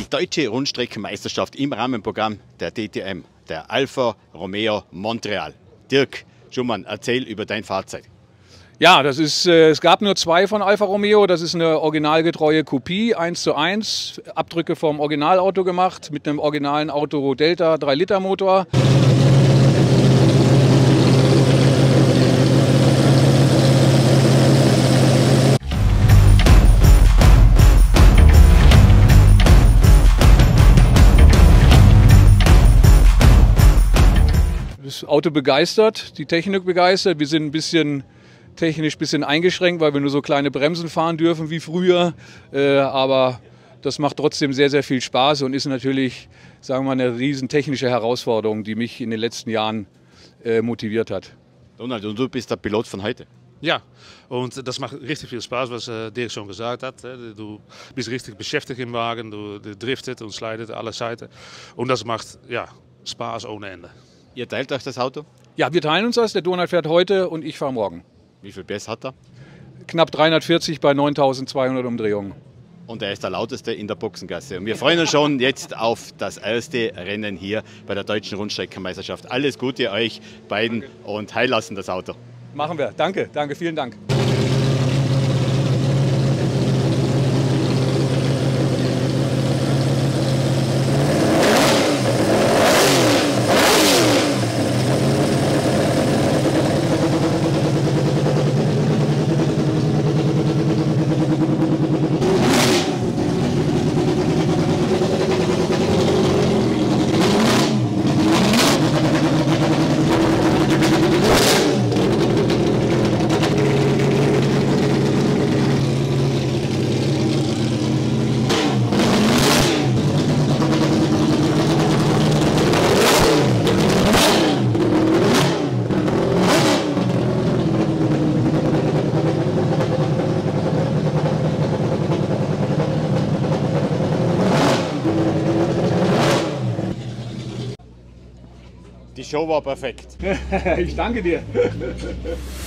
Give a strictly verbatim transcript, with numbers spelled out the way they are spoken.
Die deutsche Rundstreckenmeisterschaft im Rahmenprogramm der D T M, der Alfa Romeo Montreal. Dirk Schumann, erzähl über dein Fahrzeug. Ja, das ist, äh, es gab nur zwei von Alfa Romeo. Das ist eine originalgetreue Kopie, eins zu eins. Abdrücke vom Originalauto gemacht mit einem originalen Auto Delta drei Liter Motor. Das Auto begeistert, die Technik begeistert. Wir sind ein bisschen technisch ein bisschen eingeschränkt, weil wir nur so kleine Bremsen fahren dürfen wie früher. Äh, aber das macht trotzdem sehr, sehr viel Spaß und ist natürlich, sagen wir mal, eine riesen technische Herausforderung, die mich in den letzten Jahren äh, motiviert hat. Donald, und du bist der Pilot von heute. Ja, und das macht richtig viel Spaß, was äh, Dirk schon gesagt hat. Du bist richtig beschäftigt im Wagen, du, du driftet und slidet alle Seiten. Und das macht ja, Spaß ohne Ende. Ihr teilt euch das Auto? Ja, wir teilen uns das. Der Donald fährt heute und ich fahre morgen. Wie viel P S hat er? Knapp dreihundertvierzig bei neuntausendzweihundert Umdrehungen. Und er ist der lauteste in der Boxengasse. Und wir freuen uns schon jetzt auf das erste Rennen hier bei der deutschen Rundstreckenmeisterschaft. Alles Gute euch beiden und heil lassen das Auto. Machen wir. Danke, danke, vielen Dank. Die Show war perfekt. Ich danke dir.